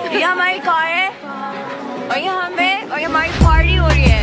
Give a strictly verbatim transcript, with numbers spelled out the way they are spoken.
ये हमारी कार है और ये हमें और ये हमारी पार्टी हो रही है।